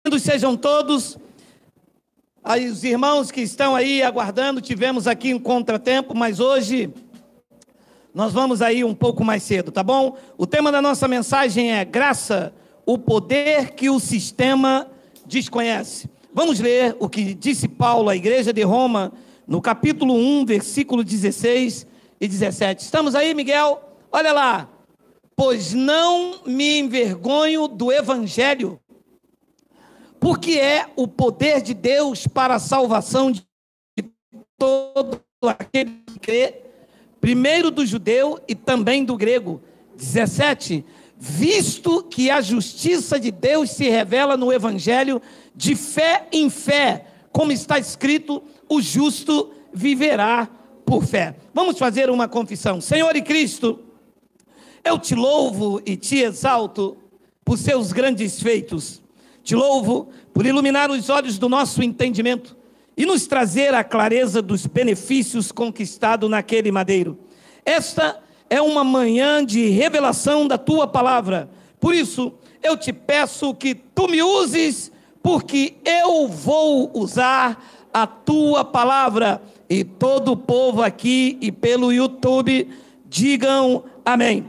Sejam todos. Aí, os irmãos que estão aí aguardando, tivemos aqui um contratempo, mas hoje nós vamos aí um pouco mais cedo, tá bom? O tema da nossa mensagem é graça, o poder que o sistema desconhece. Vamos ler o que disse Paulo à igreja de Roma, no capítulo 1, versículo 16 e 17. Estamos aí, Miguel? Olha lá. Pois não me envergonho do evangelho, porque é o poder de Deus para a salvação de todo aquele que crê, primeiro do judeu e também do grego. 17. Visto que a justiça de Deus se revela no evangelho de fé em fé, como está escrito, o justo viverá por fé. Vamos fazer uma confissão. Senhor e Cristo, eu te louvo e te exalto por seus grandes feitos. Te louvo por iluminar os olhos do nosso entendimento e nos trazer a clareza dos benefícios conquistados naquele madeiro. Esta é uma manhã de revelação da tua palavra. Por isso, eu te peço que tu me uses, porque eu vou usar a tua palavra. E todo o povo aqui e pelo YouTube digam amém.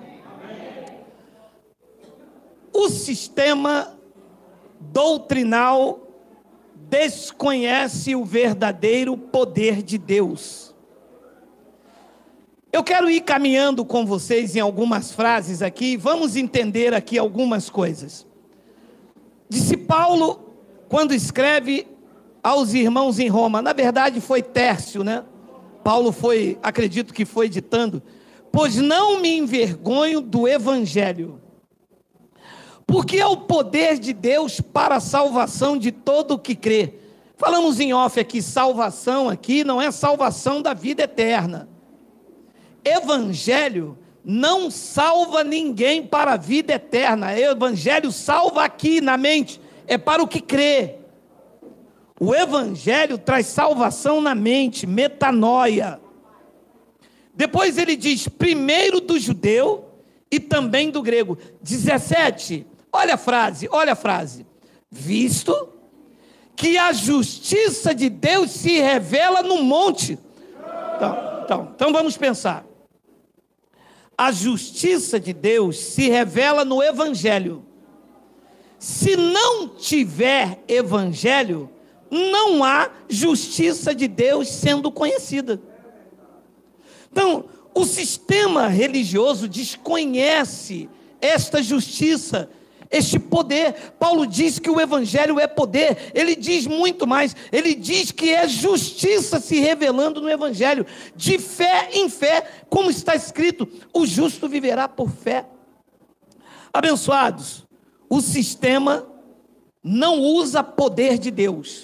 O sistema doutrinal desconhece o verdadeiro poder de Deus. Eu quero ir caminhando com vocês em algumas frases aqui, vamos entender aqui algumas coisas. Disse Paulo, quando escreve aos irmãos em Roma, na verdade foi Tércio, né? Paulo foi, acredito que foi ditando, pois não me envergonho do evangelho, porque é o poder de Deus para a salvação de todo o que crê. Falamos em off aqui, salvação aqui não é salvação da vida eterna. Evangelho não salva ninguém para a vida eterna. Evangelho salva aqui na mente, é para o que crê. O evangelho traz salvação na mente, metanoia. Depois ele diz, primeiro do judeu e também do grego. 17, olha a frase. Visto que a justiça de Deus se revela no monte. Então vamos pensar. A justiça de Deus se revela no evangelho. Se não tiver evangelho, não há justiça de Deus sendo conhecida. Então, o sistema religioso desconhece esta justiça, este poder. Paulo diz que o evangelho é poder, ele diz muito mais, ele diz que é justiça se revelando no evangelho, de fé em fé, como está escrito, o justo viverá por fé. Abençoados, o sistema não usa poder de Deus.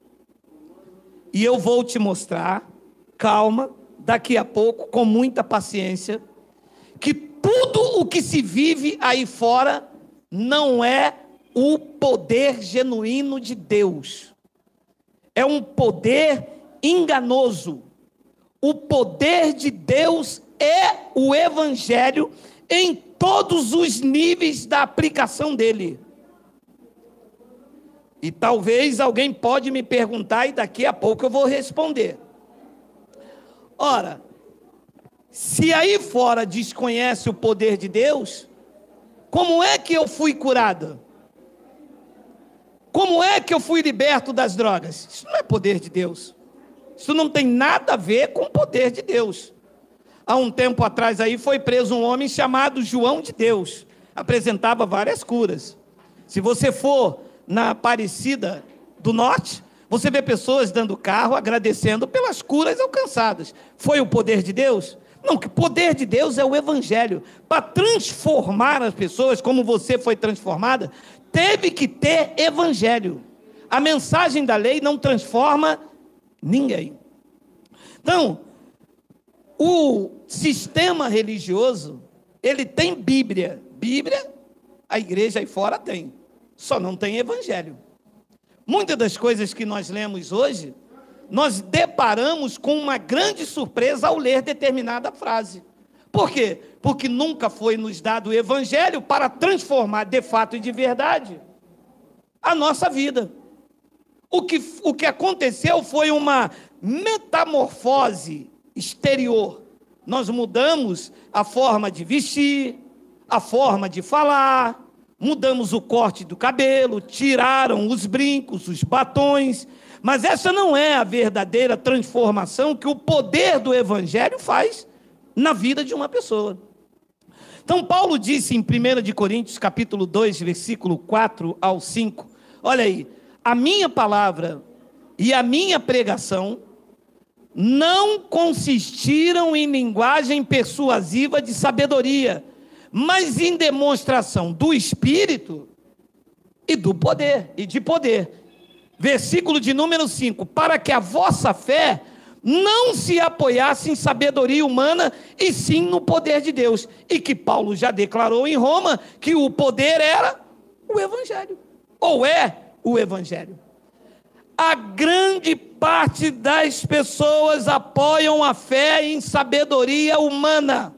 E eu vou te mostrar, calma, daqui a pouco, com muita paciência, que tudo o que se vive aí fora não é o poder genuíno de Deus. É um poder enganoso. O poder de Deus é o evangelho em todos os níveis da aplicação dele. E talvez alguém pode me perguntar e daqui a pouco eu vou responder. Ora, se aí fora desconhece o poder de Deus, como é que eu fui curado? Como é que eu fui liberto das drogas? Isso não é poder de Deus. Isso não tem nada a ver com o poder de Deus. Há um tempo atrás aí foi preso um homem chamado João de Deus. Apresentava várias curas. Se você for na Aparecida do Norte, você vê pessoas dando carro, agradecendo pelas curas alcançadas. Foi o poder de Deus? Não, que o poder de Deus é o evangelho. Para transformar as pessoas, como você foi transformada, teve que ter evangelho. A mensagem da lei não transforma ninguém. Então, o sistema religioso, ele tem Bíblia. Bíblia, a igreja aí fora tem. Só não tem evangelho. Muitas das coisas que nós lemos hoje, nós deparamos com uma grande surpresa ao ler determinada frase. Por quê? Porque nunca foi nos dado o evangelho para transformar de fato e de verdade. a nossa vida. O que aconteceu foi uma metamorfose exterior. Nós mudamos a forma de vestir, a forma de falar, mudamos o corte do cabelo, tiraram os brincos, os batons, mas essa não é a verdadeira transformação que o poder do Evangelho faz na vida de uma pessoa. Então, Paulo disse em 1 de Coríntios, capítulo 2, versículo 4 ao 5, olha aí, a minha palavra e a minha pregação não consistiram em linguagem persuasiva de sabedoria, mas em demonstração do Espírito e do poder, e de poder. Versículo de número 5, para que a vossa fé não se apoiasse em sabedoria humana, e sim no poder de Deus. E que Paulo já declarou em Roma, que o poder era o Evangelho, ou é o Evangelho. A grande parte das pessoas apoiam a fé em sabedoria humana.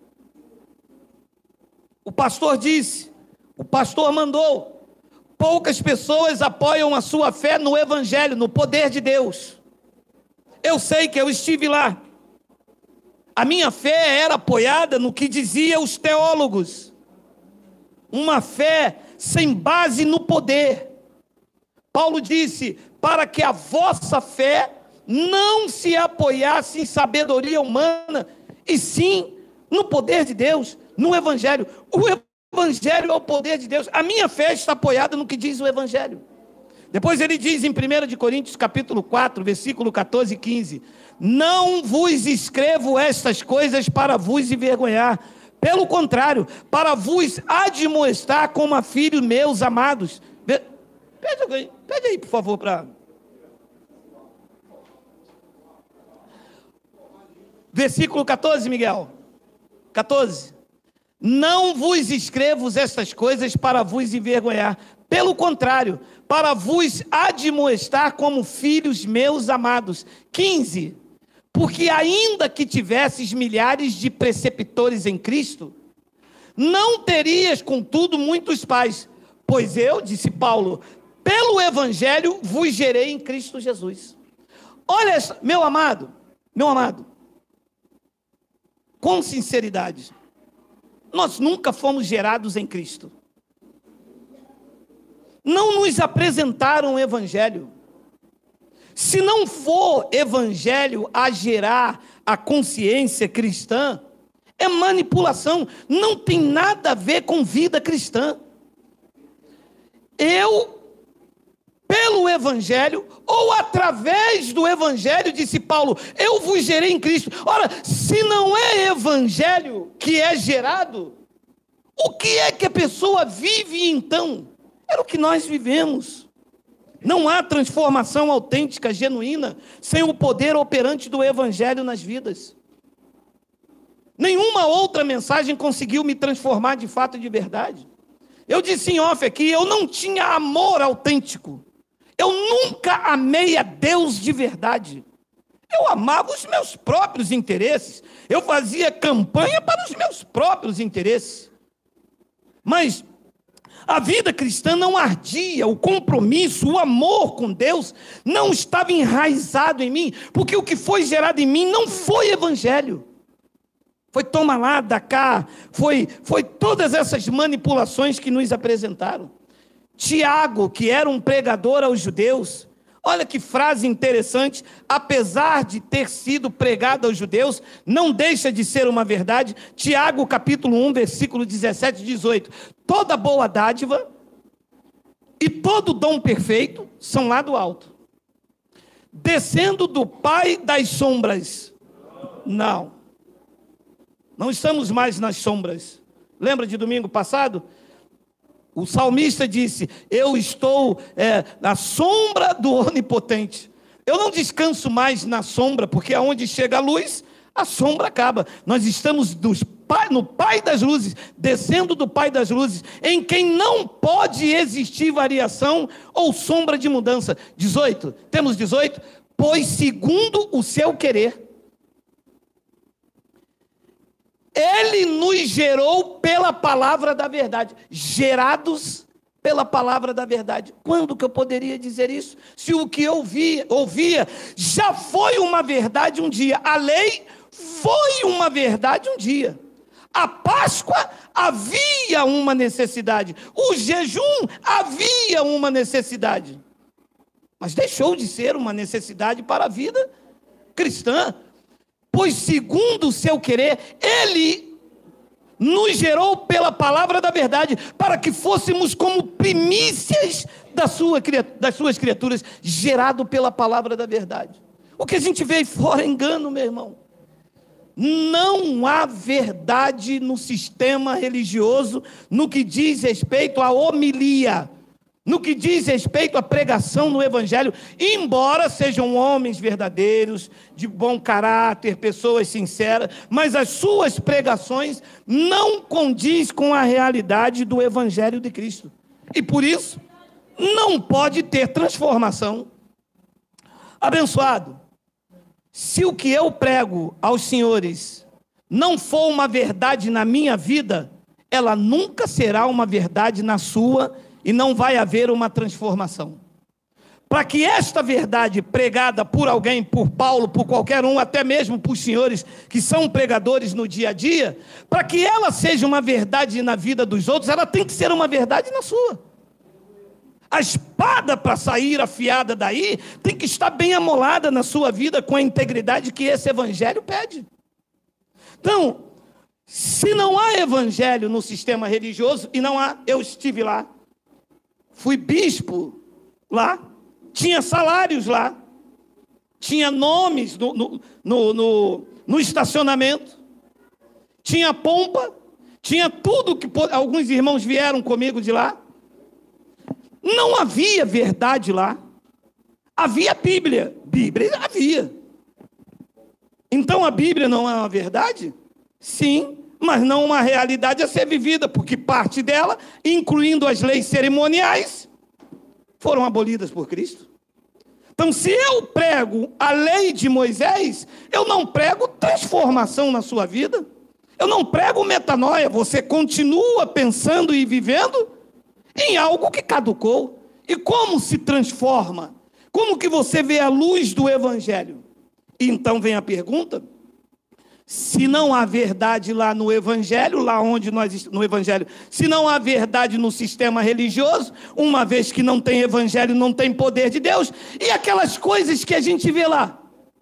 O pastor disse, o pastor mandou, poucas pessoas apoiam a sua fé no Evangelho, no poder de Deus. Eu sei que eu estive lá. A minha fé era apoiada no que diziam os teólogos. Uma fé sem base no poder. Paulo disse, para que a vossa fé não se apoiasse em sabedoria humana, e sim no poder de Deus, no Evangelho. O Evangelho é o poder de Deus. A minha fé está apoiada no que diz o Evangelho. Depois ele diz em 1 de Coríntios, capítulo 4, versículo 14 e 15, não vos escrevo estas coisas para vos envergonhar, pelo contrário, para vos admoestar como a filhos meus amados. Pede aí, por favor, para... Versículo 14, Miguel. 14. Não vos escrevo estas coisas para vos envergonhar. Pelo contrário, para vos admoestar como filhos meus amados. 15. Porque ainda que tivesses milhares de preceptores em Cristo, não terias, contudo, muitos pais. Pois eu, disse Paulo, pelo Evangelho vos gerei em Cristo Jesus. Olha, meu amado, com sinceridade, nós nunca fomos gerados em Cristo. Não nos apresentaram o Evangelho. Se não for Evangelho a gerar a consciência cristã, é manipulação, não tem nada a ver com vida cristã. Pelo Evangelho, ou através do Evangelho, disse Paulo, eu vos gerei em Cristo. Ora, se não é Evangelho que é gerado, o que é que a pessoa vive então? Era o que nós vivemos. Não há transformação autêntica, genuína, sem o poder operante do Evangelho nas vidas. Nenhuma outra mensagem conseguiu me transformar de fato e de verdade. Eu disse em off aqui, eu não tinha amor autêntico. Eu nunca amei a Deus de verdade. Eu amava os meus próprios interesses. Eu fazia campanha para os meus próprios interesses. Mas a vida cristã não ardia, o compromisso, o amor com Deus não estava enraizado em mim, porque o que foi gerado em mim não foi Evangelho. Foi toma lá, dá cá, foi todas essas manipulações que nos apresentaram. Tiago, que era um pregador aos judeus, olha que frase interessante, apesar de ter sido pregado aos judeus, não deixa de ser uma verdade. Tiago, capítulo 1, versículo 17 e 18. Toda boa dádiva e todo dom perfeito são lá do alto, descendo do Pai das sombras. Não estamos mais nas sombras. Lembra de domingo passado? O salmista disse, eu estou na sombra do Onipotente. Eu não descanso mais na sombra, porque aonde chega a luz, a sombra acaba. Nós estamos no Pai das luzes, descendo do Pai das luzes, em quem não pode existir variação ou sombra de mudança. 18, temos 18. Pois segundo o seu querer, Ele nos gerou pela palavra da verdade. Gerados pela palavra da verdade. Quando que eu poderia dizer isso? Se o que eu ouvia já foi uma verdade um dia. A lei foi uma verdade um dia. A Páscoa havia uma necessidade. O jejum havia uma necessidade. Mas deixou de ser uma necessidade para a vida cristã. Pois segundo o seu querer, Ele nos gerou pela palavra da verdade, para que fôssemos como primícias das suas criaturas, gerado pela palavra da verdade. O que a gente vê aí fora é engano, meu irmão. Não há verdade no sistema religioso no que diz respeito à homilia, no que diz respeito à pregação no Evangelho, embora sejam homens verdadeiros, de bom caráter, pessoas sinceras, mas as suas pregações não condiz com a realidade do Evangelho de Cristo. E por isso, não pode ter transformação. Abençoado, se o que eu prego aos senhores não for uma verdade na minha vida, ela nunca será uma verdade na sua e não vai haver uma transformação. Para que esta verdade pregada por alguém, por Paulo, por qualquer um, até mesmo por senhores que são pregadores no dia a dia, para que ela seja uma verdade na vida dos outros, ela tem que ser uma verdade na sua. A espada, para sair afiada daí, tem que estar bem amolada na sua vida com a integridade que esse evangelho pede. Então, se não há evangelho no sistema religioso, e não há, eu estive lá, fui bispo lá, tinha salários lá, tinha nomes no estacionamento, tinha pompa, tinha tudo que... Alguns irmãos vieram comigo de lá. Não havia verdade lá. Havia Bíblia. Bíblia havia. Então a Bíblia não é uma verdade? Sim, mas não uma realidade a ser vivida, porque parte dela, incluindo as leis cerimoniais, foram abolidas por Cristo. Então, se eu prego a lei de Moisés, eu não prego transformação na sua vida. Eu não prego metanoia. Você continua pensando e vivendo em algo que caducou. E como se transforma? Como que você vê a luz do Evangelho? E então vem a pergunta: se não há verdade lá no Evangelho, no Evangelho, se não há verdade no sistema religioso, uma vez que não tem Evangelho, não tem poder de Deus, e aquelas coisas que a gente vê lá?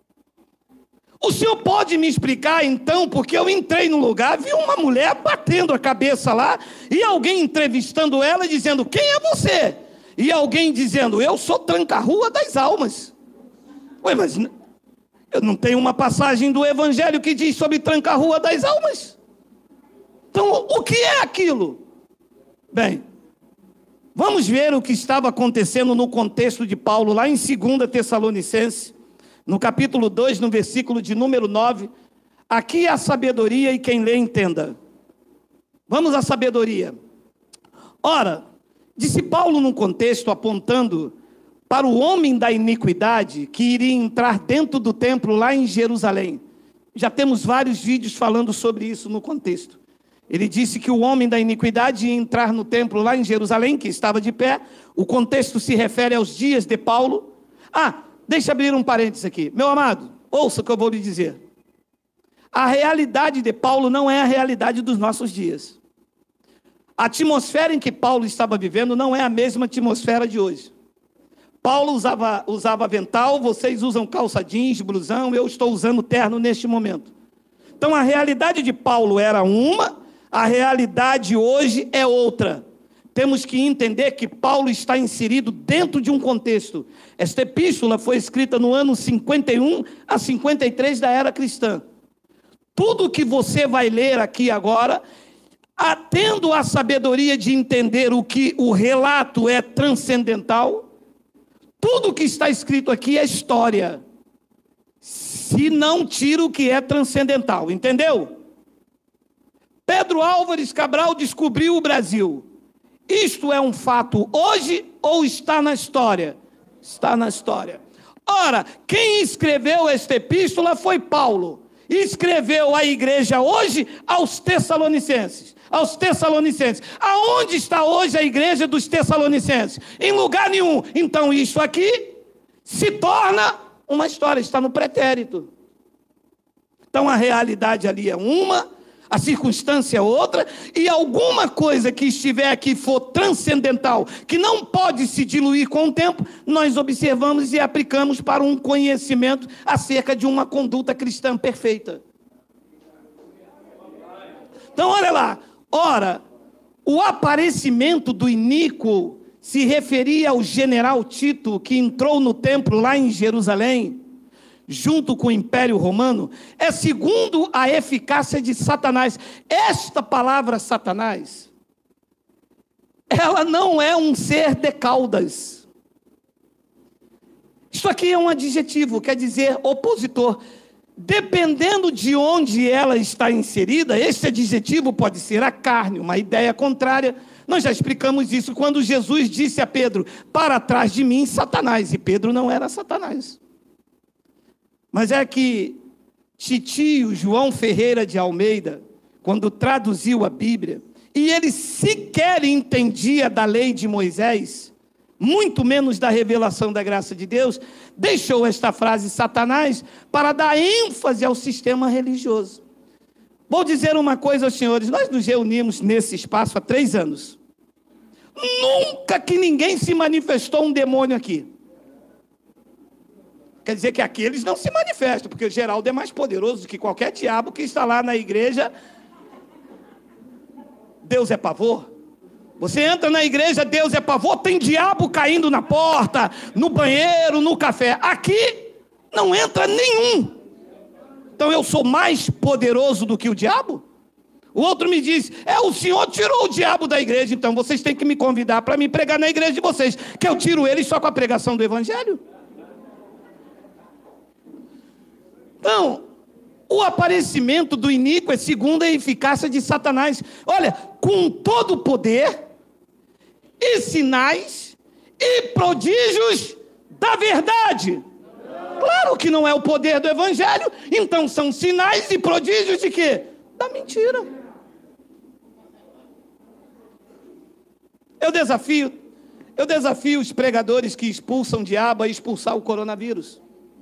O senhor pode me explicar então, porque eu entrei no lugar, vi uma mulher batendo a cabeça lá, e alguém entrevistando ela, dizendo: quem é você? E alguém dizendo: eu sou tranca-rua das almas. Ué, mas eu não tenho uma passagem do Evangelho que diz sobre tranca-rua das almas. Então, o que é aquilo? Bem, vamos ver o que estava acontecendo no contexto de Paulo, lá em 2 Tessalonicenses, no capítulo 2, no versículo de número 9. Aqui é a sabedoria, e quem lê entenda. Vamos à sabedoria. Ora, disse Paulo num contexto apontando para o homem da iniquidade que iria entrar dentro do templo lá em Jerusalém. Já temos vários vídeos falando sobre isso no contexto. Ele disse que o homem da iniquidade ia entrar no templo lá em Jerusalém, que estava de pé. O contexto se refere aos dias de Paulo. Deixa eu abrir um parênteses aqui. Meu amado, ouça o que eu vou lhe dizer. A realidade de Paulo não é a realidade dos nossos dias. A atmosfera em que Paulo estava vivendo não é a mesma atmosfera de hoje. Paulo usava avental, vocês usam calça jeans, blusão, eu estou usando terno neste momento. Então a realidade de Paulo era uma, a realidade hoje é outra. Temos que entender que Paulo está inserido dentro de um contexto. Esta epístola foi escrita no ano 51 a 53 da era cristã. Tudo que você vai ler aqui agora, tendo a sabedoria de entender o que o relato é transcendental, tudo que está escrito aqui é história, se não tira o que é transcendental, entendeu? Pedro Álvares Cabral descobriu o Brasil. Isto é um fato hoje ou está na história? Está na história. Ora, quem escreveu esta epístola foi Paulo. escreveu à igreja hoje aos Tessalonicenses. Aos Tessalonicenses. Aonde está hoje a igreja dos Tessalonicenses? Em lugar nenhum. Então isso aqui se torna uma história, está no pretérito. Então a realidade ali é uma, a circunstância é outra, e alguma coisa que estiver aqui for transcendental, que não pode se diluir com o tempo, nós observamos e aplicamos para um conhecimento acerca de uma conduta cristã perfeita. Então olha lá, ora, o aparecimento do iníquo se referia ao general Tito, que entrou no templo lá em Jerusalém, junto com o Império Romano, é segundo a eficácia de Satanás. Esta palavra Satanás, ela não é um ser de caudas. Isso aqui é um adjetivo, quer dizer opositor. Dependendo de onde ela está inserida, este adjetivo pode ser a carne, uma ideia contrária. Nós já explicamos isso quando Jesus disse a Pedro: para trás de mim, Satanás. E Pedro não era Satanás. Mas é que titio João Ferreira de Almeida, quando traduziu a Bíblia, e ele sequer entendia da lei de Moisés, muito menos da revelação da graça de Deus, deixou esta frase Satanás para dar ênfase ao sistema religioso. Vou dizer uma coisa aos senhores, nós nos reunimos nesse espaço há 3 anos. Nunca que ninguém se manifestou um demônio aqui. Quer dizer que aqueles não se manifestam, porque o Geraldo é mais poderoso do que qualquer diabo que está lá na igreja. Deus é pavor. Você entra na igreja, Deus é pavor, tem diabo caindo na porta, no banheiro, no café. Aqui não entra nenhum. Então eu sou mais poderoso do que o diabo? O outro me diz: o senhor tirou o diabo da igreja, então vocês têm que me convidar para me pregar na igreja de vocês, que eu tiro ele só com a pregação do evangelho. Então, o aparecimento do iníquo é segundo a eficácia de Satanás. Olha, com todo o poder e sinais e prodígios da verdade. Claro que não é o poder do evangelho, então são sinais e prodígios de quê? Da mentira. Eu desafio os pregadores que expulsam o diabo a expulsar o coronavírus.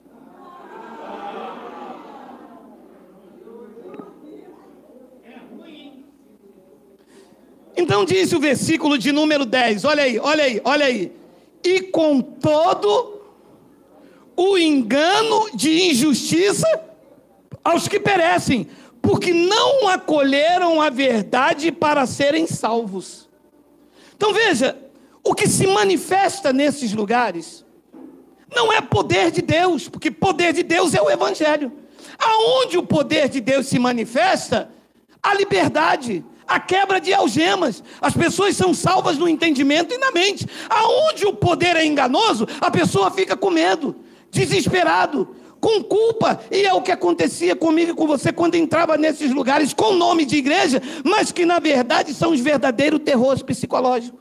Então diz o versículo de número 10, olha aí. E com todo o engano de injustiça aos que perecem, porque não acolheram a verdade para serem salvos. Então veja, o que se manifesta nesses lugares não é poder de Deus, porque poder de Deus é o evangelho. Aonde o poder de Deus se manifesta, a liberdade, a quebra de algemas, as pessoas são salvas no entendimento e na mente. Aonde o poder é enganoso, a pessoa fica com medo, desesperado, com culpa, e é o que acontecia comigo e com você quando entrava nesses lugares com nome de igreja, mas que na verdade são os verdadeiros terrores psicológicos.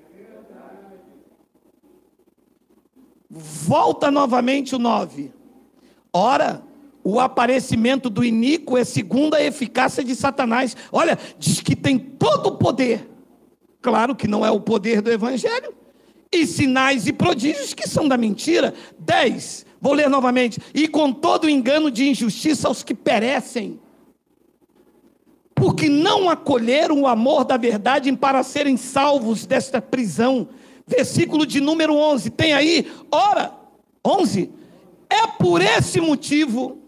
Volta novamente o 9. Ora, o aparecimento do iníquo é segundo a eficácia de Satanás. Olha, diz que tem todo o poder. Claro que não é o poder do evangelho. E sinais e prodígios que são da mentira. 10, vou ler novamente. E com todo o engano de injustiça aos que perecem, porque não acolheram o amor da verdade para serem salvos desta prisão. Versículo de número 11, tem aí? Ora, 11, é por esse motivo,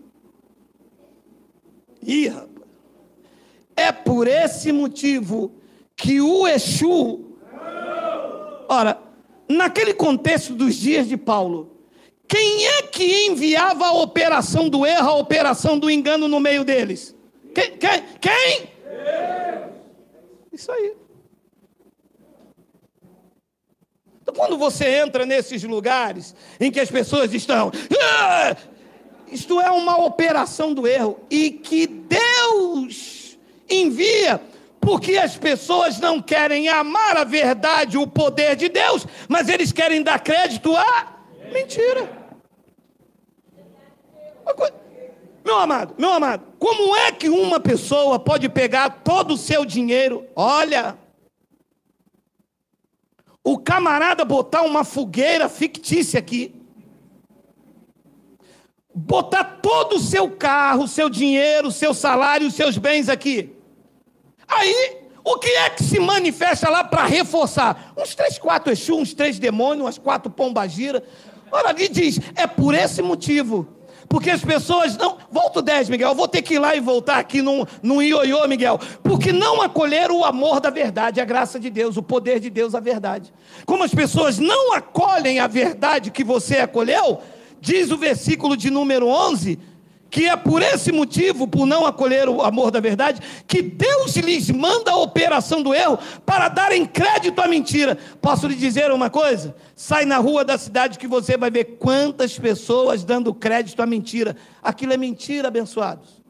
é por esse motivo que o Exu, ora, naquele contexto dos dias de Paulo, quem é que enviava a operação do erro, a operação do engano no meio deles? Quem? Isso aí. Então, quando você entra nesses lugares em que as pessoas estão, isto é uma operação do erro, e que Deus envia, porque as pessoas não querem amar a verdade, o poder de Deus, mas eles querem dar crédito à mentira. Meu amado, como é que uma pessoa pode pegar todo o seu dinheiro? Olha, o camarada botar uma fogueira fictícia aqui, botar todo o seu carro, o seu dinheiro, o seu salário, os seus bens aqui. Aí, o que é que se manifesta lá para reforçar? Uns 3, 4 Exu, uns 3 demônios, umas 4 pombagira. Olha, ali diz, é por esse motivo. Porque as pessoas não... Volta o 10, Miguel. Eu vou ter que ir lá e voltar aqui num ioiô, Miguel. Porque não acolheram o amor da verdade, a graça de Deus, o poder de Deus, a verdade. Como as pessoas não acolhem a verdade que você acolheu, diz o versículo de número 11, que é por esse motivo, por não acolher o amor da verdade, que Deus lhes manda a operação do erro para darem crédito à mentira. Posso lhe dizer uma coisa? Sai na rua da cidade que você vai ver quantas pessoas dando crédito à mentira. Aquilo é mentira, abençoados.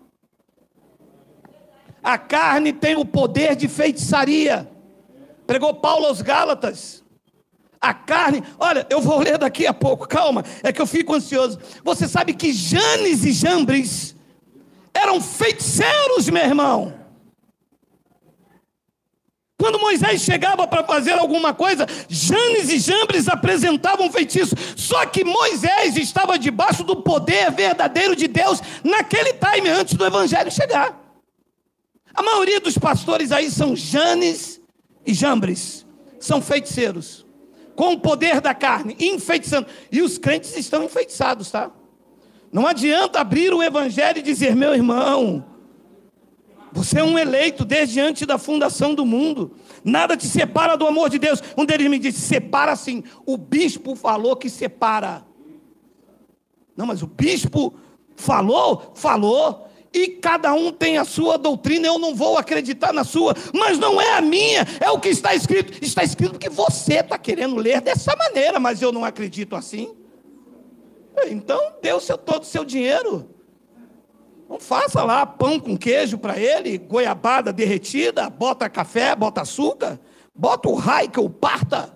A carne tem o poder de feitiçaria. Pregou Paulo aos Gálatas. A carne, olha, eu vou ler daqui a pouco, calma, é que eu fico ansioso. Você sabe que Janes e Jambres eram feiticeiros, meu irmão. Quando Moisés chegava para fazer alguma coisa, Janes e Jambres apresentavam feitiço. Só que Moisés estava debaixo do poder verdadeiro de Deus naquele time, antes do evangelho chegar. A maioria dos pastores aí são Janes e Jambres, são feiticeiros, com o poder da carne, enfeitiçando. E os crentes estão enfeitiçados, tá? Não adianta abrir o evangelho e dizer, meu irmão, você é um eleito desde antes da fundação do mundo. Nada te separa do amor de Deus. Um deles me disse, separa sim. O bispo falou que separa. Não, mas o bispo falou. E cada um tem a sua doutrina, eu não vou acreditar na sua, mas não é a minha, é o que está escrito. Está escrito que você está querendo ler dessa maneira, mas eu não acredito assim. Então, dê todo o seu dinheiro. Não faça lá pão com queijo para ele, goiabada derretida, bota café, bota açúcar, bota o raio que eu parta.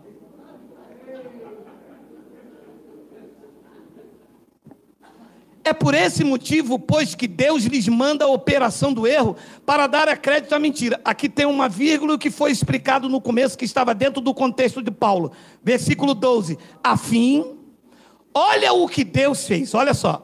É por esse motivo, pois, que Deus lhes manda a operação do erro para dar a crédito à mentira. Aqui tem uma vírgula que foi explicado no começo, que estava dentro do contexto de Paulo. Versículo 12. Olha o que Deus fez, olha só.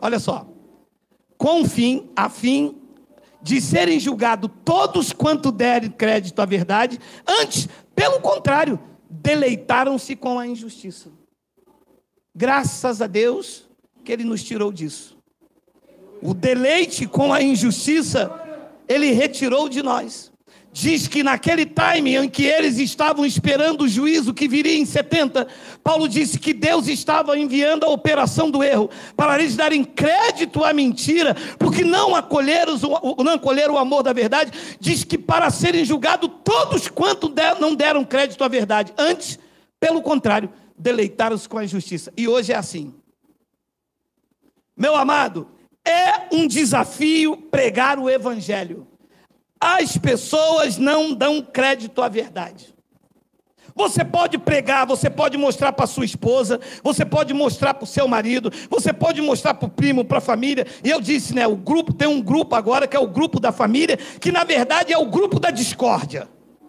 A fim de serem julgados todos quanto derem crédito à verdade, antes, pelo contrário, deleitaram-se com a injustiça. Graças a Deus que Ele nos tirou disso. O deleite com a injustiça, Ele retirou de nós. Diz que naquele time em que eles estavam esperando o juízo que viria em 70, Paulo disse que Deus estava enviando a operação do erro para eles darem crédito à mentira, porque não acolheram o amor da verdade. Diz que para serem julgados todos quanto não deram crédito à verdade, antes, pelo contrário, deleitaram-se com a injustiça. E hoje é assim. Meu amado, é um desafio pregar o evangelho. As pessoas não dão crédito à verdade. Você pode pregar, você pode mostrar para sua esposa, você pode mostrar para o seu marido, você pode mostrar para o primo, para a família. E eu disse, né, tem um grupo agora que é o grupo da família, que na verdade é o grupo da discórdia.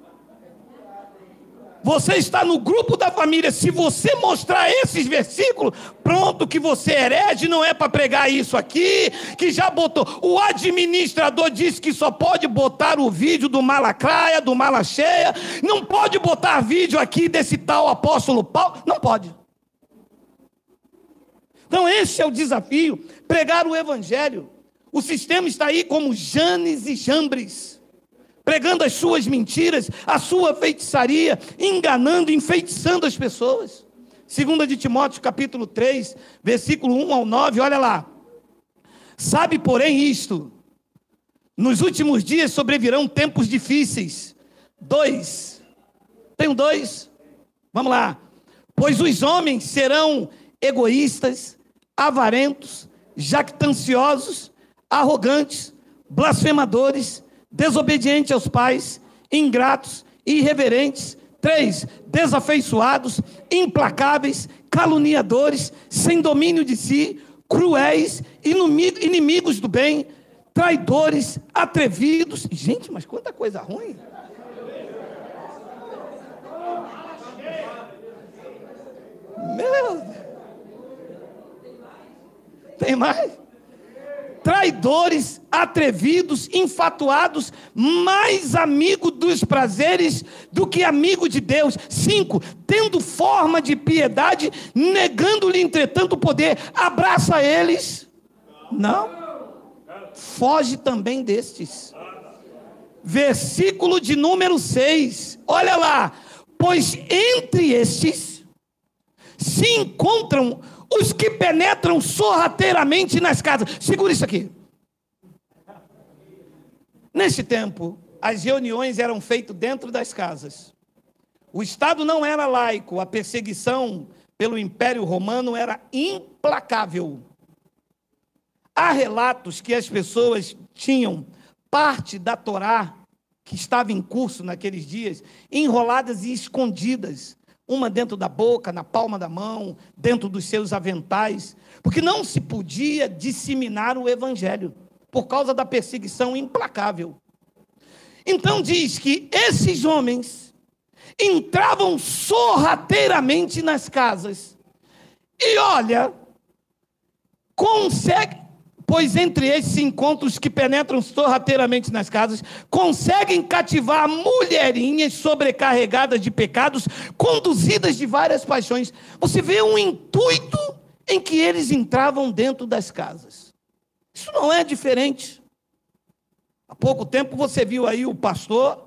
Você está no grupo da família. Se você mostrar esses versículos, pronto, que você é herege, não é para pregar isso aqui, que já botou. O administrador disse que só pode botar o vídeo do Malacraia, do Malacheia, não pode botar vídeo aqui desse tal apóstolo Paulo, não pode. Então esse é o desafio, pregar o evangelho. O sistema está aí como Janes e Jambres, pregando as suas mentiras, a sua feitiçaria, enganando, enfeitiçando as pessoas. 2 de Timóteo, capítulo 3, versículo 1 ao 9, olha lá. Sabe, porém, isto: nos últimos dias sobrevirão tempos difíceis. Tenho dois. Vamos lá. Pois os homens serão egoístas, avarentos, jactanciosos, arrogantes, blasfemadores, desobedientes aos pais, ingratos, irreverentes. 3, desafeiçoados, implacáveis, caluniadores, sem domínio de si, cruéis, inimigos do bem, traidores, atrevidos. Gente, mas quanta coisa ruim. Meu Deus. Tem mais? Traidores, atrevidos, infatuados, mais amigo dos prazeres do que amigo de Deus. 5, tendo forma de piedade, negando-lhe, entretanto, o poder. Abraça eles? Não. Foge também destes. Versículo de número 6. Olha lá. Pois entre estes se encontram os que penetram sorrateiramente nas casas. Segura isso aqui. Neste tempo, as reuniões eram feitas dentro das casas. O Estado não era laico, a perseguição pelo Império Romano era implacável. Há relatos que as pessoas tinham parte da Torá, que estava em curso naqueles dias, enroladas e escondidas, uma dentro da boca, na palma da mão, dentro dos seus aventais, porque não se podia disseminar o evangelho, por causa da perseguição implacável. Então diz que esses homens entravam sorrateiramente nas casas, e olha, pois entre esses encontros que penetram sorrateiramente nas casas, conseguem cativar mulherinhas sobrecarregadas de pecados, conduzidas de várias paixões. Você vê um intuito em que eles entravam dentro das casas. Isso não é diferente. Há pouco tempo você viu aí o pastor,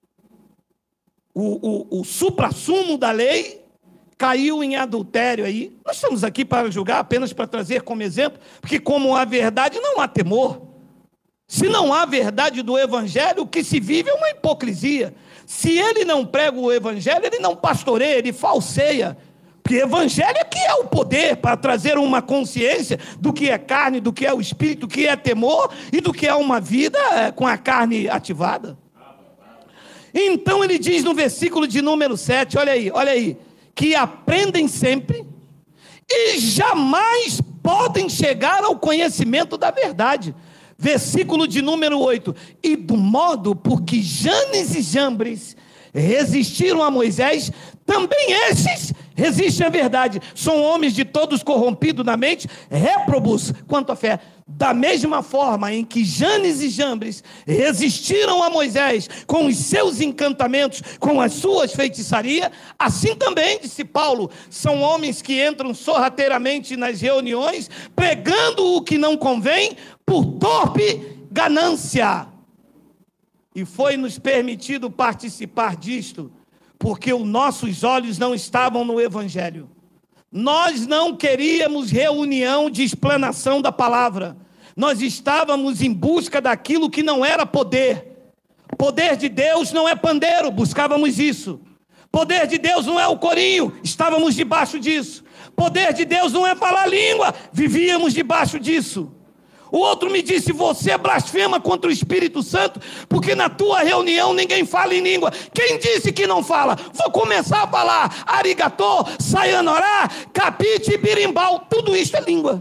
o suprassumo da lei, caiu em adultério aí. Nós estamos aqui para julgar, apenas para trazer como exemplo, porque como há verdade, não há temor. Se não há verdade do evangelho, o que se vive é uma hipocrisia. Se ele não prega o evangelho, ele não pastoreia, ele falseia. Porque evangelho é que é o poder para trazer uma consciência do que é carne, do que é o espírito, do que é temor e do que é uma vida com a carne ativada. Então ele diz no versículo de número 7, olha aí, que aprendem sempre e jamais podem chegar ao conhecimento da verdade. Versículo de número 8. E do modo por que Janes e Jambres resistiram a Moisés, também esses resistem à verdade. São homens de todos corrompidos na mente, réprobos quanto à fé. Da mesma forma em que Janes e Jambres resistiram a Moisés com os seus encantamentos, com as suas feitiçarias, assim também, disse Paulo, são homens que entram sorrateiramente nas reuniões, pregando o que não convém, por torpe ganância. E foi-nos permitido participar disto, porque os nossos olhos não estavam no Evangelho. Nós não queríamos reunião de explanação da palavra. Nós estávamos em busca daquilo que não era poder. Poder de Deus não é pandeiro, buscávamos isso. Poder de Deus não é o corinho, estávamos debaixo disso. Poder de Deus não é falar língua, vivíamos debaixo disso. O outro me disse, você blasfema contra o Espírito Santo, porque na tua reunião ninguém fala em língua. Quem disse que não fala? Vou começar a falar arigatô, sayanorá, capite e birimbau. Tudo isso é língua.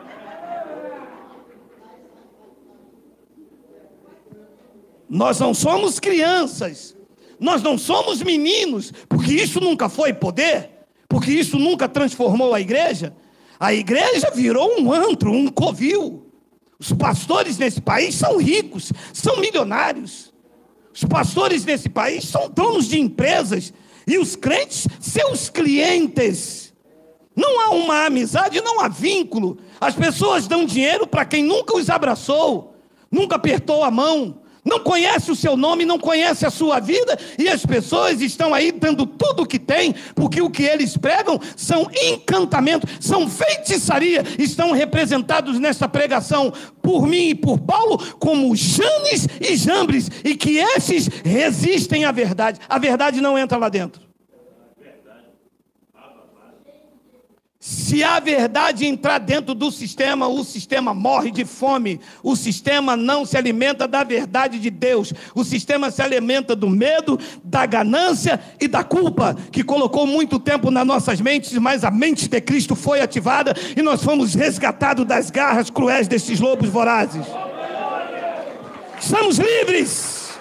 Nós não somos crianças, nós não somos meninos, porque isso nunca foi poder, porque isso nunca transformou a igreja. A igreja virou um antro, um covil. Os pastores nesse país são ricos, são milionários. Os pastores nesse país são donos de empresas. E os crentes, seus clientes. Não há uma amizade, não há vínculo. As pessoas dão dinheiro para quem nunca os abraçou, nunca apertou a mão, não conhece o seu nome, não conhece a sua vida, e as pessoas estão aí dando tudo o que tem, porque o que eles pregam são encantamentos, são feitiçaria, estão representados nesta pregação por mim e por Paulo como Janes e Jambres, e que esses resistem à verdade. A verdade não entra lá dentro. Se a verdade entrar dentro do sistema, o sistema morre de fome. O sistema não se alimenta da verdade de Deus. O sistema se alimenta do medo, da ganância e da culpa, que colocou muito tempo nas nossas mentes, mas a mente de Cristo foi ativada e nós fomos resgatados das garras cruéis desses lobos vorazes. Estamos livres.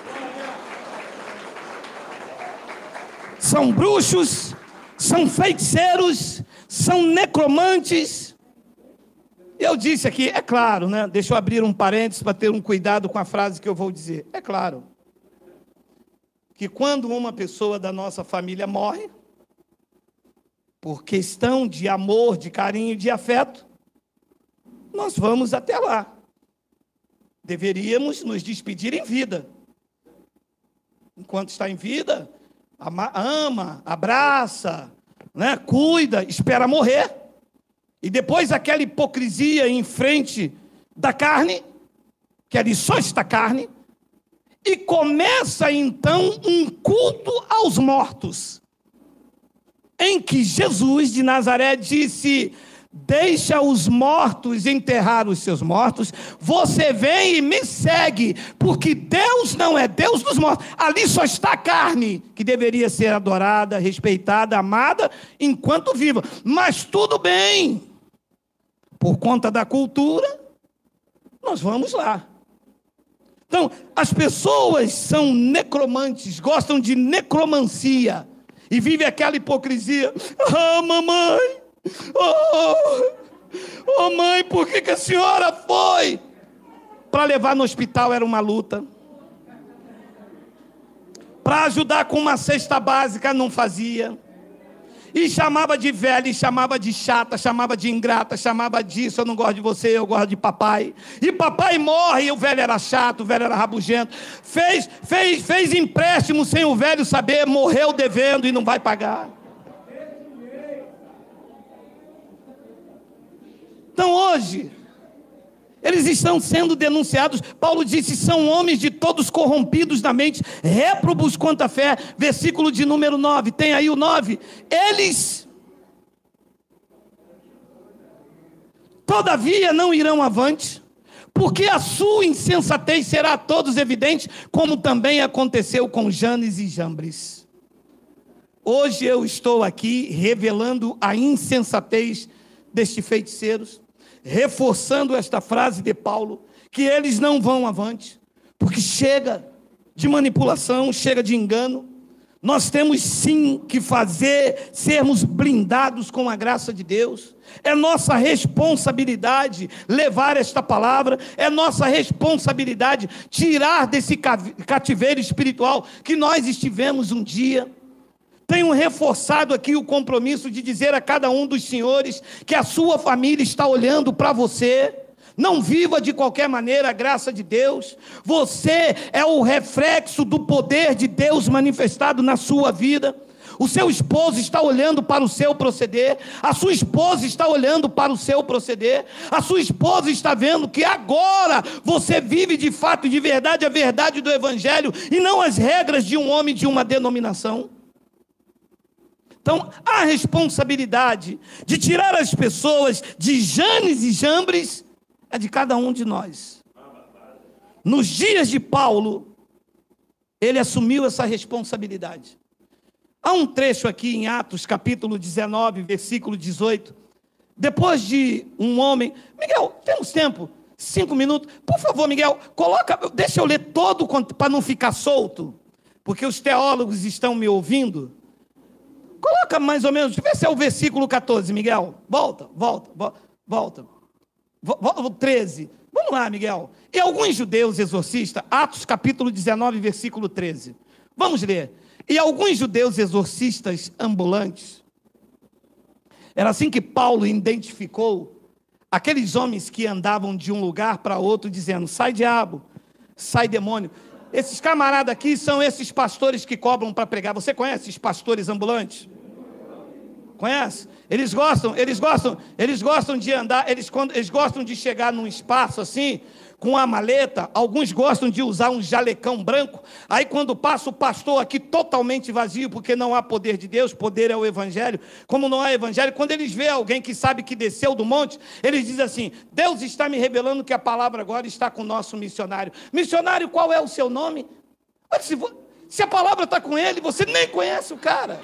São bruxos, são feiticeiros, são necromantes. Eu disse aqui, é claro, né? Deixa eu abrir um parênteses para ter um cuidado com a frase que eu vou dizer. É claro que quando uma pessoa da nossa família morre, por questão de amor, de carinho, de afeto, nós vamos até lá. Deveríamos nos despedir em vida. Enquanto está em vida, ama, abraça, né? Cuida, espera morrer. E depois aquela hipocrisia em frente da carne, que ali só está carne, e começa então um culto aos mortos, em que Jesus de Nazaré disse: deixa os mortos enterrar os seus mortos, você vem e me segue, porque Deus não é Deus dos mortos. Ali só está a carne, que deveria ser adorada, respeitada, amada, enquanto viva. Mas tudo bem, por conta da cultura, nós vamos lá. Então, as pessoas são necromantes, gostam de necromancia, e vive aquela hipocrisia. Ah, mamãe, oh mãe, por que a senhora foi? Para levar no hospital era uma luta. Para ajudar com uma cesta básica não fazia. E chamava de velha, e chamava de chata, chamava de ingrata, chamava disso, eu não gosto de você, eu gosto de papai. E papai morre, e o velho era chato, o velho era rabugento. Fez empréstimo sem o velho saber, morreu devendo e não vai pagar. Então hoje, eles estão sendo denunciados. Paulo disse: são homens de todos corrompidos na mente, réprobos quanto à fé. Versículo de número 9, tem aí o 9. Eles, todavia, não irão avante, porque a sua insensatez será a todos evidente, como também aconteceu com Janes e Jambres. Hoje eu estou aqui revelando a insensatez destes feiticeiros, reforçando esta frase de Paulo, que eles não vão avante, porque chega de manipulação, chega de engano. Nós temos sim que sermos blindados com a graça de Deus. É nossa responsabilidade levar esta palavra, é nossa responsabilidade tirar desse cativeiro espiritual que nós estivemos um dia. Tenho reforçado aqui o compromisso de dizer a cada um dos senhores que a sua família está olhando para você. Não viva de qualquer maneira a graça de Deus. Você é o reflexo do poder de Deus manifestado na sua vida. O seu esposo está olhando para o seu proceder. A sua esposa está olhando para o seu proceder. A sua esposa está vendo que agora você vive de fato e de verdade a verdade do Evangelho e não as regras de um homem de uma denominação. Então, a responsabilidade de tirar as pessoas de Janes e Jambres é de cada um de nós. Nos dias de Paulo, ele assumiu essa responsabilidade. Há um trecho aqui em Atos, capítulo 19, versículo 18. Depois de um homem... Miguel, temos tempo? 5 minutos. Por favor, Miguel, deixa eu ler todo para não ficar solto, porque os teólogos estão me ouvindo. Coloca mais ou menos, deixa eu ver se é o versículo 14, Miguel. Volta. O 13. Vamos lá, Miguel. E alguns judeus exorcistas, Atos capítulo 19, versículo 13. Vamos ler. E alguns judeus exorcistas ambulantes. Era assim que Paulo identificou aqueles homens que andavam de um lugar para outro dizendo: sai diabo, sai demônio. Esses camaradas aqui são esses pastores que cobram para pregar. Você conhece esses pastores ambulantes? Conhece? Eles gostam de andar, eles gostam de chegar num espaço assim, com a maleta. Alguns gostam de usar um jalecão branco. Aí quando passa o pastor aqui totalmente vazio, porque não há poder de Deus, poder é o Evangelho. Como não há Evangelho, quando eles veem alguém que sabe que desceu do monte, eles dizem assim: Deus está me revelando que a palavra agora está com o nosso missionário. Missionário, qual é o seu nome? Se a palavra está com ele, você nem conhece o cara.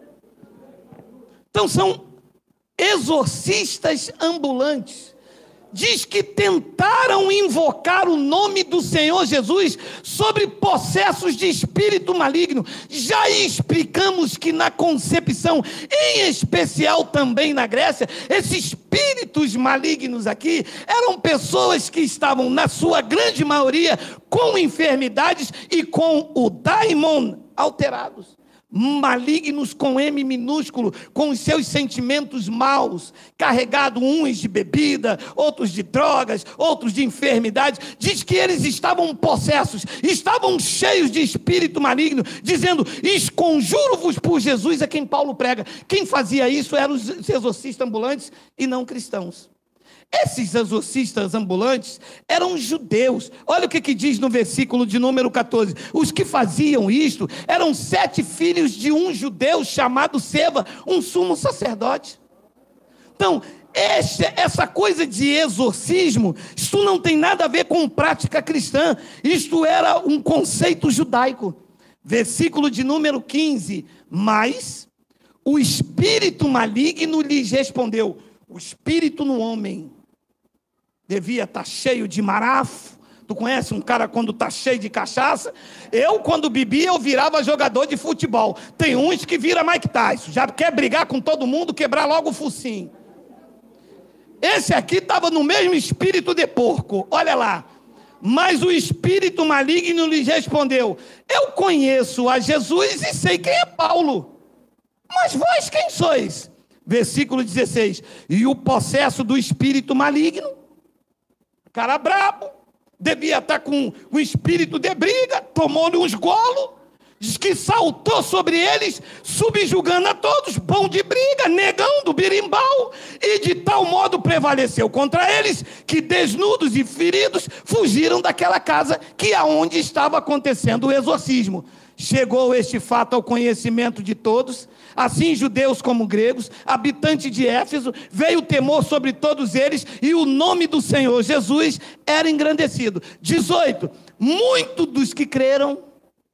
Então são exorcistas ambulantes. diz que tentaram invocar o nome do Senhor Jesus sobre possessos de espírito maligno. Já explicamos que na concepção, em especial também na Grécia, esses espíritos malignos aqui eram pessoas que estavam, na sua grande maioria, com enfermidades e com o daimon alterados. Malignos com M minúsculo, com os seus sentimentos maus, carregados uns de bebida, outros de drogas, outros de enfermidades. Diz que eles estavam possessos, estavam cheios de espírito maligno, dizendo: esconjuro-vos por Jesus, a quem Paulo prega. Quem fazia isso eram os exorcistas ambulantes e não cristãos. Esses exorcistas ambulantes eram judeus. Olha o que diz no versículo de número 14. Os que faziam isto eram 7 filhos de um judeu chamado Seva, um sumo sacerdote. Então, essa coisa de exorcismo, isto não tem nada a ver com prática cristã. Isto era um conceito judaico. Versículo de número 15. Mas o espírito maligno lhes respondeu. O espírito no homem devia estar cheio de marafo. Tu conhece um cara quando está cheio de cachaça? Eu, quando bebia, eu virava jogador de futebol. Tem uns que vira Mike Tyson, já quer brigar com todo mundo, quebrar logo o focinho. Esse aqui estava no mesmo espírito de porco, olha lá. Mas o espírito maligno lhes respondeu: eu conheço a Jesus e sei quem é Paulo, mas vós quem sois? Versículo 16. E o possesso do espírito maligno, cara brabo, devia estar com o espírito de briga, tomou-lhe uns golos, diz que saltou sobre eles, subjugando a todos, bom de briga, negão do birimbau, e de tal modo prevaleceu contra eles, que desnudos e feridos, fugiram daquela casa, que aonde estava acontecendo o exorcismo. Chegou este fato ao conhecimento de todos, assim judeus como gregos, habitantes de Éfeso, veio temor sobre todos eles, e o nome do Senhor Jesus era engrandecido. 18. Muitos dos que creram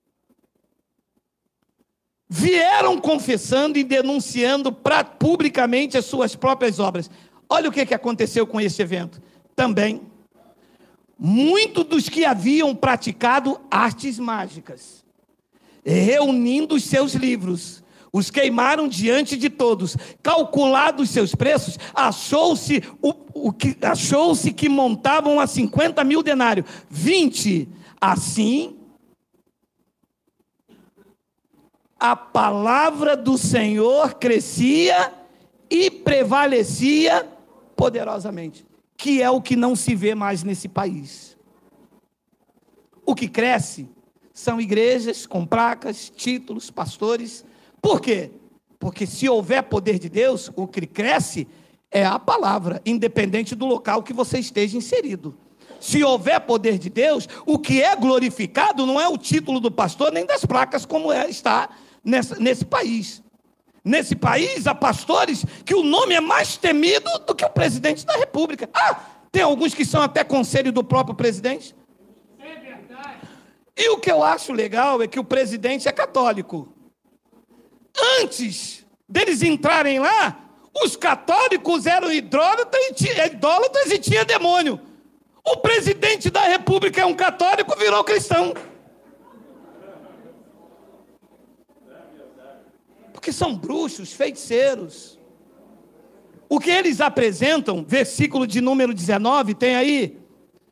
vieram confessando e denunciando publicamente as suas próprias obras. Olha o que aconteceu com esse evento. Também, muitos dos que haviam praticado artes mágicas, reunindo os seus livros, os queimaram diante de todos. Calculados seus preços, achou-se que montavam a 50.000 denários. 20. Assim, a palavra do Senhor crescia e prevalecia poderosamente, que é o que não se vê mais nesse país. O que cresce são igrejas com placas, títulos, pastores. Por quê? Porque se houver poder de Deus, o que cresce é a palavra, independente do local que você esteja inserido. Se houver poder de Deus, o que é glorificado não é o título do pastor, nem das placas, como está nesse país. Nesse país, há pastores que o nome é mais temido do que o presidente da República. Tem alguns que são até conselho do próprio presidente. E o que eu acho legal é que o presidente é católico. Antes deles entrarem lá, os católicos eram idólatras e tinha demônio. O presidente da República é um católico, virou cristão. Porque são bruxos, feiticeiros. O que eles apresentam, versículo de número 19, tem aí.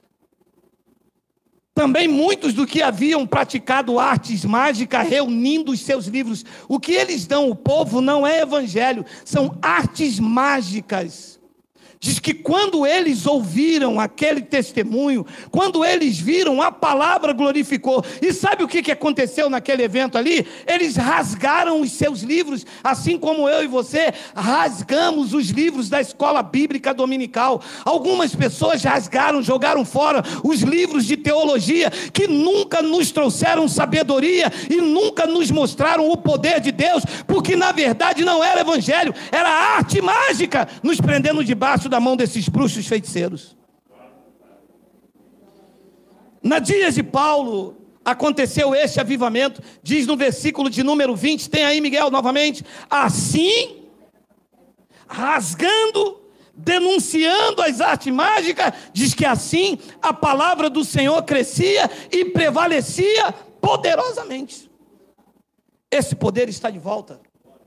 Também muitos do que haviam praticado artes mágicas, reunindo os seus livros. O que eles dão ao povo não é evangelho, são artes mágicas. Diz que quando eles ouviram aquele testemunho, quando eles viram, a palavra glorificou. E sabe o que aconteceu naquele evento ali? Eles rasgaram os seus livros, assim como eu e você rasgamos os livros da escola bíblica dominical. Algumas pessoas rasgaram, jogaram fora os livros de teologia, que nunca nos trouxeram sabedoria e nunca nos mostraram o poder de Deus, porque na verdade não era evangelho, era arte mágica, nos prendendo debaixo da mão desses bruxos feiticeiros. Na dias de Paulo aconteceu este avivamento, diz no versículo de número 20, tem aí Miguel novamente, assim, rasgando, denunciando as artes mágicas, diz que assim a palavra do Senhor crescia e prevalecia poderosamente. Esse poder está de volta.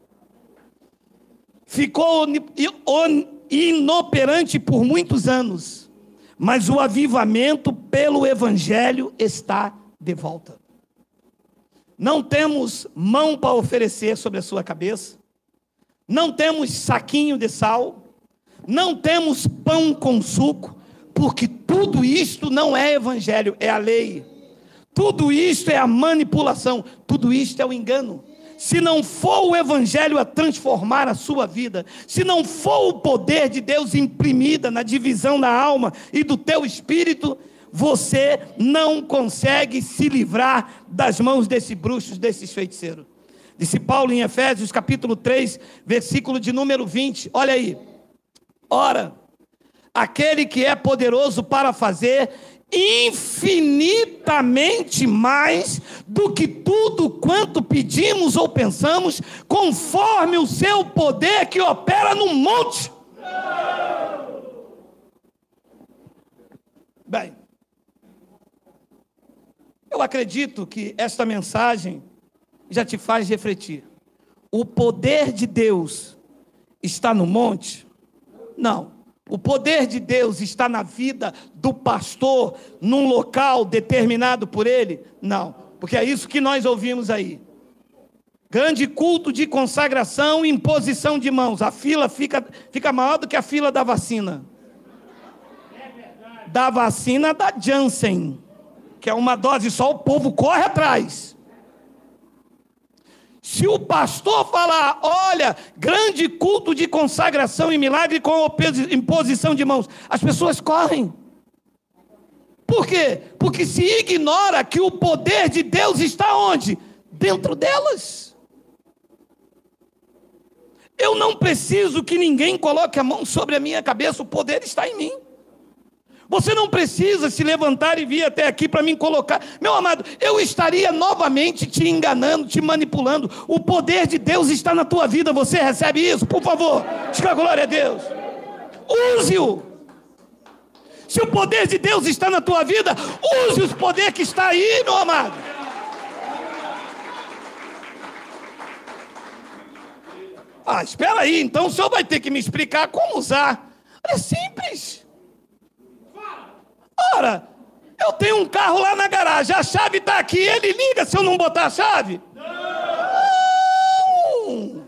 Ficou inoperante por muitos anos, mas o avivamento pelo Evangelho está de volta. Não temos mão para oferecer sobre a sua cabeça, não temos saquinho de sal, não temos pão com suco, porque tudo isto não é Evangelho, é a lei. Tudo isto é a manipulação, tudo isto é o engano. Se não for o Evangelho a transformar a sua vida, se não for o poder de Deus imprimida na divisão da alma e do teu espírito, você não consegue se livrar das mãos desses bruxos, desses feiticeiros. Disse Paulo em Efésios capítulo 3, versículo de número 20, olha aí. Ora, aquele que é poderoso para fazer infinitamente mais do que tudo quanto pedimos ou pensamos, conforme o seu poder que opera no monte. Bem, eu acredito que esta mensagem já te faz refletir. O poder de Deus está no monte? Não. O poder de Deus está na vida do pastor, num local determinado por ele? Não, porque é isso que nós ouvimos aí. Grande culto de consagração e imposição de mãos. A fila fica maior do que a fila da vacina. Da vacina da Janssen, que é uma dose só, o povo corre atrás. Se o pastor falar, olha, grande culto de consagração e milagre com imposição de mãos, as pessoas correm. Por quê? Porque se ignora que o poder de Deus está onde? Dentro delas. Eu não preciso que ninguém coloque a mão sobre a minha cabeça, o poder está em mim. Você não precisa se levantar e vir até aqui para me colocar. Meu amado, eu estaria novamente te enganando, te manipulando. O poder de Deus está na tua vida. Você recebe isso? Por favor, diga glória a Deus. Use-o. Se o poder de Deus está na tua vida, use o poder que está aí, meu amado. Espera aí, então o senhor vai ter que me explicar como usar. É simples. Ora, eu tenho um carro lá na garagem, a chave está aqui, ele liga se eu não botar a chave? Não!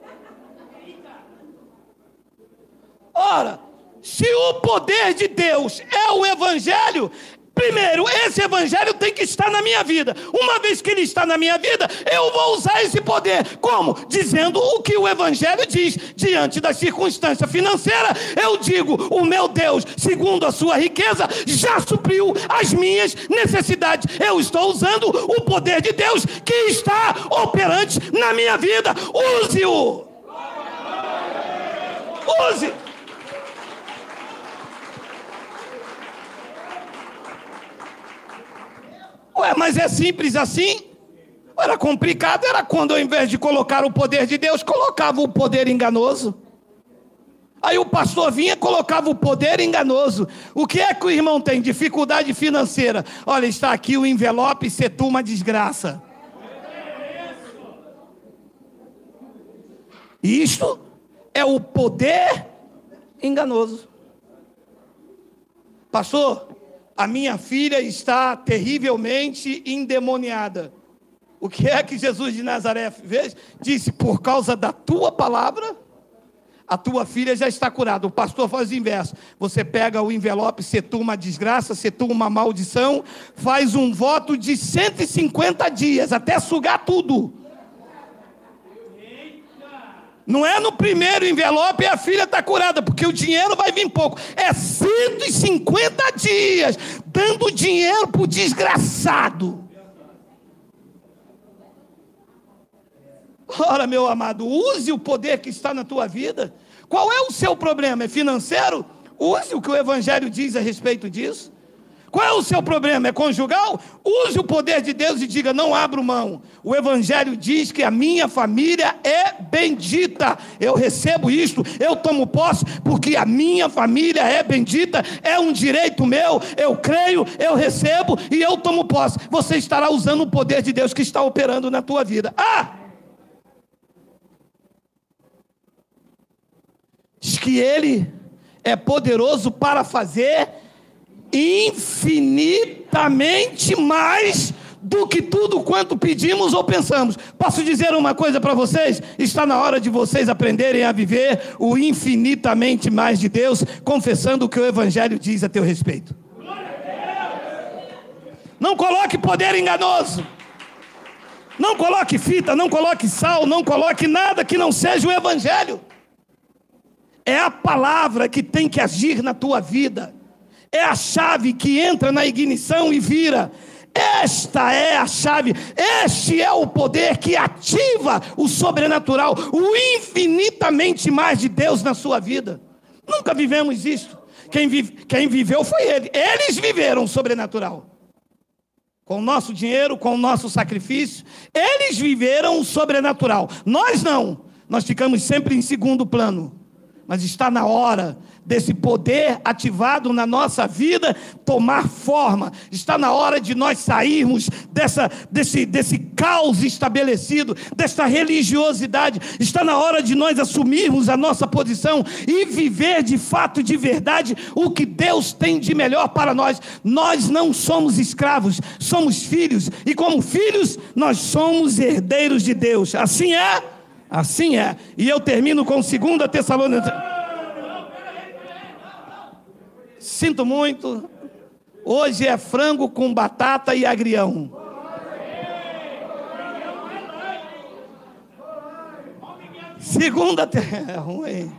Ora, se o poder de Deus é o Evangelho, primeiro, esse Evangelho tem que estar na minha vida. Uma vez que ele está na minha vida, eu vou usar esse poder. Como? Dizendo o que o Evangelho diz. Diante da circunstância financeira, eu digo, o meu Deus, segundo a sua riqueza, já supriu as minhas necessidades. Eu estou usando o poder de Deus que está operante na minha vida. Use-o! Use! Ué, mas é simples assim? Era complicado, era quando ao invés de colocar o poder de Deus, colocava o poder enganoso. Aí o pastor vinha e colocava o poder enganoso. O que é que o irmão tem? Dificuldade financeira. Olha, está aqui o envelope, se tu uma desgraça. Isto é o poder enganoso. Pastor, a minha filha está terrivelmente endemoniada. O que é que Jesus de Nazaré fez? Disse, por causa da tua palavra, a tua filha já está curada. O pastor faz o inverso. Você pega o envelope, setua uma desgraça, setua uma maldição, faz um voto de 150 dias, até sugar tudo. Não é no primeiro envelope e a filha está curada, porque o dinheiro vai vir pouco. É 150 dias, dando dinheiro para o desgraçado. Ora, meu amado, use o poder que está na tua vida. Qual é o seu problema? É financeiro? Use o que o Evangelho diz a respeito disso. Qual é o seu problema? É conjugal? Use o poder de Deus e diga: não abro mão. O Evangelho diz que a minha família é bendita. Eu recebo isto, eu tomo posse, porque a minha família é bendita, é um direito meu. Eu creio, eu recebo e eu tomo posse. Você estará usando o poder de Deus que está operando na tua vida. Diz que Ele é poderoso para fazer infinitamente mais do que tudo quanto pedimos ou pensamos. Posso dizer uma coisa para vocês? Está na hora de vocês aprenderem a viver o infinitamente mais de Deus, confessando o que o Evangelho diz a teu respeito. Não coloque poder enganoso, não coloque fita, não coloque sal, não coloque nada que não seja o Evangelho. É a palavra que tem que agir na tua vida. É a chave que entra na ignição e vira. Esta é a chave. Este é o poder que ativa o sobrenatural, o infinitamente mais de Deus na sua vida. Nunca vivemos isso. Quem viveu foi ele. Eles viveram o sobrenatural. Com o nosso dinheiro, com o nosso sacrifício. Eles viveram o sobrenatural. Nós não. Nós ficamos sempre em segundo plano. Mas está na hora desse poder ativado na nossa vida tomar forma. Está na hora de nós sairmos desse caos estabelecido, dessa religiosidade. Está na hora de nós assumirmos a nossa posição e viver de fato, de verdade, o que Deus tem de melhor para nós. Nós não somos escravos, somos filhos. E como filhos, nós somos herdeiros de Deus. Assim é? Assim é. E eu termino com 2 Tessalonicenses. Sinto muito. Hoje é frango com batata e agrião. É ruim.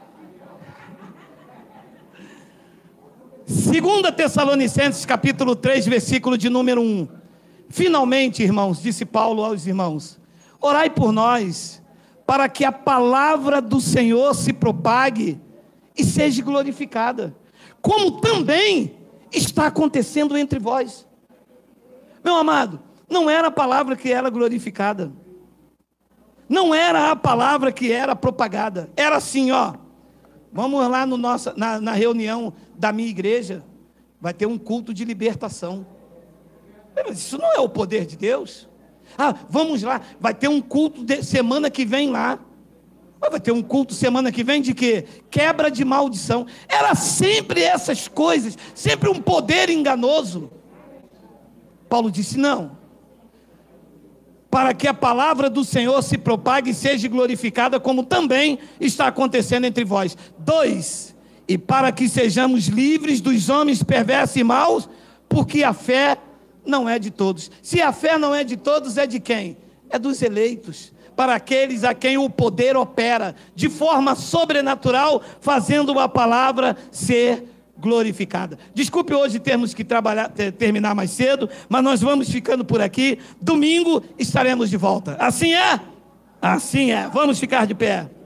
2 Tessalonicenses capítulo 3, versículo de número 1. Finalmente, irmãos, disse Paulo aos irmãos, orai por nós, para que a palavra do Senhor se propague e seja glorificada, como também está acontecendo entre vós. Meu amado, não era a palavra que era glorificada, não era a palavra que era propagada, era assim, vamos lá na reunião da minha igreja, vai ter um culto de libertação. Mas isso não é o poder de Deus? Vamos lá, vai ter um culto semana que vem lá. Vai ter um culto semana que vem de quê? Quebra de maldição. Era sempre essas coisas, sempre um poder enganoso. Paulo disse, não. Para que a palavra do Senhor se propague e seja glorificada, como também está acontecendo entre vós. 2, e para que sejamos livres dos homens perversos e maus, porque a fé não é de todos. Se a fé não é de todos, é de quem? É dos eleitos, para aqueles a quem o poder opera de forma sobrenatural, fazendo a palavra ser glorificada. Desculpe hoje termos que terminar mais cedo, mas nós vamos ficando por aqui. Domingo estaremos de volta. Assim é? Assim é. Vamos ficar de pé.